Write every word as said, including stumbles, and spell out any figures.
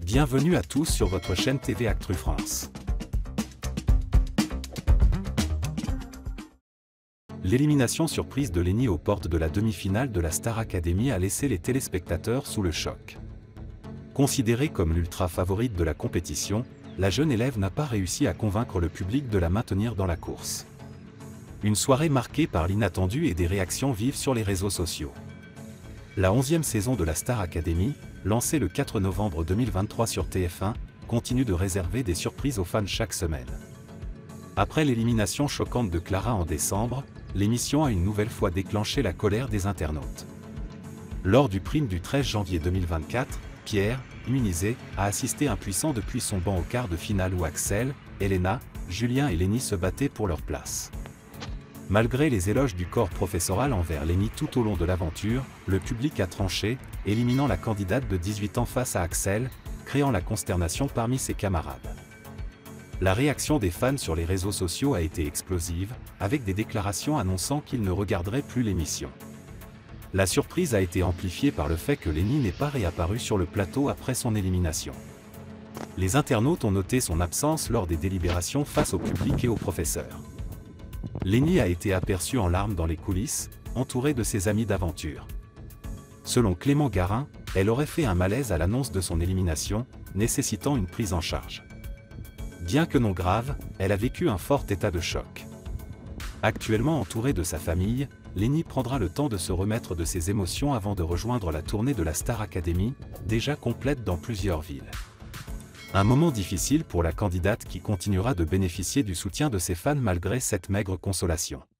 Bienvenue à tous sur votre chaîne T V Actu France. L'élimination surprise de Lénie aux portes de la demi-finale de la Star Academy a laissé les téléspectateurs sous le choc. Considérée comme l'ultra favorite de la compétition, la jeune élève n'a pas réussi à convaincre le public de la maintenir dans la course. Une soirée marquée par l'inattendu et des réactions vives sur les réseaux sociaux. La onzième saison de la Star Academy, lancée le quatre novembre deux mille vingt-trois sur T F un, continue de réserver des surprises aux fans chaque semaine. Après l'élimination choquante de Clara en décembre, l'émission a une nouvelle fois déclenché la colère des internautes. Lors du prime du treize janvier deux mille vingt-quatre, Pierre, immunisé, a assisté impuissant depuis son banc au quart de finale où Axel, Elena, Julien et Lénie se battaient pour leur place. Malgré les éloges du corps professoral envers Lénie tout au long de l'aventure, le public a tranché, éliminant la candidate de dix-huit ans face à Axel, créant la consternation parmi ses camarades. La réaction des fans sur les réseaux sociaux a été explosive, avec des déclarations annonçant qu'ils ne regarderaient plus l'émission. La surprise a été amplifiée par le fait que Lénie n'est pas réapparu sur le plateau après son élimination. Les internautes ont noté son absence lors des délibérations face au public et aux professeurs. Lénie a été aperçue en larmes dans les coulisses, entourée de ses amis d'aventure. Selon Clément Garin, elle aurait fait un malaise à l'annonce de son élimination, nécessitant une prise en charge. Bien que non grave, elle a vécu un fort état de choc. Actuellement entourée de sa famille, Lénie prendra le temps de se remettre de ses émotions avant de rejoindre la tournée de la Star Academy, déjà complète dans plusieurs villes. Un moment difficile pour la candidate qui continuera de bénéficier du soutien de ses fans malgré cette maigre consolation.